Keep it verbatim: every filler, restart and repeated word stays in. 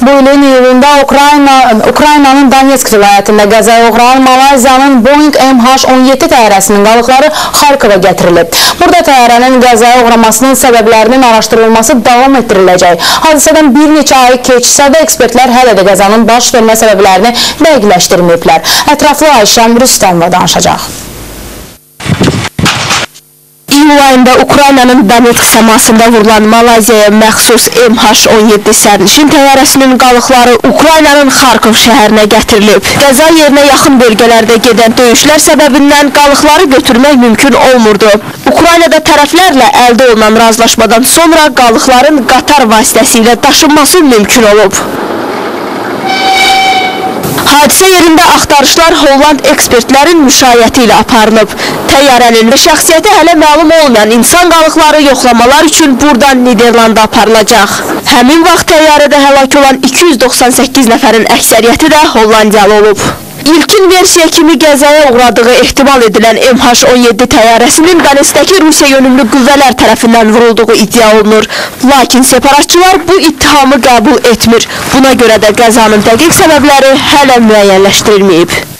Bu ilin iyulunda Ukrayna, Ukraynanın Donetsk vilayətində qəzaya uğrayan Malayziyanın Boeing M H on yeddi təyyarəsinin qalıqları Xarkova gətirilib. Burada təyyarənin qəzaya uğramasının səbəblərinin araşdırılması davam etdiriləcək. Hadisədən bir neçə ay keçsə də ekspertlər hələ də qəzanın baş vermə səbəblərini dəqiqləşdirməyiblər. Ətraflı Ayşəm Rüstəmova danışacaq. İyul ayında Ukraynanın Donetsk səmasında vurulan Malayziyaya məxsus M H on yeddi sərnişin təyyarəsinin qalıqları Ukraynanın Xarkov şəhərinə gətirilib. Qəza yerinə yaxın bölgələrdə gedən döyüşlər səbəbindən qalıqları götürmək mümkün olmurdu. Ukraynada tərəflərlə əldə olunan razılaşmadan sonra qalıqların qatar vasitəsilə daşınması mümkün olub. Hadisə yerində axtarışlar Holland ekspertlərin müşayiəti ilə aparılıb. Təyyarənin və şəxsiyyəti hələ məlum olmayan insan qalıqları yoxlamalar üçün buradan Niderlanda aparılacaq. Həmin vaxt təyyarədə həlak olan iki yüz doxsan səkkiz nəfərin əksəriyyəti də Hollandiyalı olub. İlkin versiya kimi qəzaya uğradığı ehtimal edilən M H on yeddi təyyarəsinin Donetskdəki Rusiya yönümlü qüvvələr tərəfindən vurulduğu iddia olunur. Lakin separatçılar bu ittihamı qəbul etmir. Buna görə də qəzanın dəqiq səbəbləri hələ müəyyənləşdirilməyib.